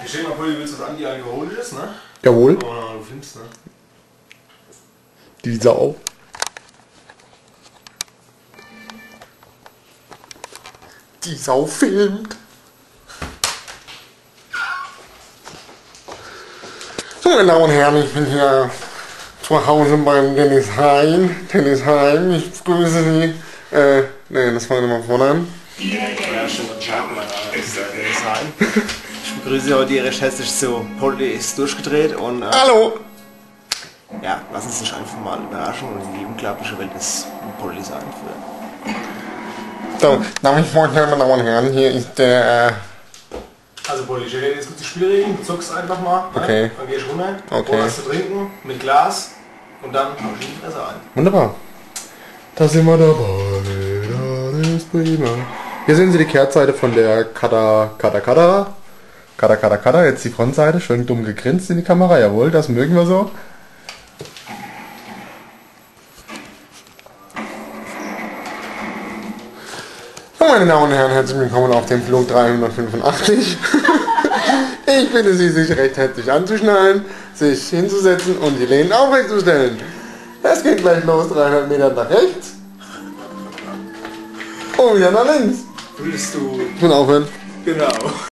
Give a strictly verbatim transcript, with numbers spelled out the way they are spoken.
Ich stell mal vor, du willst was Anti-Alkoholisches, ne? Jawohl. Oh, du filmst, ne? Die Sau. Die Sau filmt. So, meine Damen und Herren, ich bin hier zu Hause beim Dennis Hein. Dennis Hein, ich grüße Sie. Äh, ne, das fangen wir mal vorne an. Ja, schönen guten Tag, mein Name ist äh, Dennis Hein. Ich begrüße Sie heute recht herzlich zu Polly ist durchgedreht und... Äh, Hallo! Ja, lassen Sie sich einfach mal überraschen und in die unglaubliche Welt des Polly sein führen. So, darf ich vorstellen, meine Damen und Herren, hier ist der... Äh, Also Polly, ich erkläre jetzt kurz die Spielregeln, du zuckst einfach mal, ne? Okay. Dann geh ich runter, Okay. hol was zu trinken, mit Glas und dann hau ich in die Fresse ein. Wunderbar. Da sind wir dabei, das ist prima. Hier sehen Sie die Kehrtseite von der Kada Kada Kada. Kada Kada Kada, jetzt die Frontseite, schön dumm gegrinst in die Kamera, jawohl, das mögen wir so. So, meine Damen und Herren, herzlich willkommen auf dem Flug dreihundertfünfundachtzig. Ich bitte Sie, sich recht herzlich anzuschnallen, sich hinzusetzen und die Lehnen aufrecht zu stellen. Es geht gleich los, dreihundert Meter nach rechts. Und wieder nach links. Willst du... Und aufhören. Genau.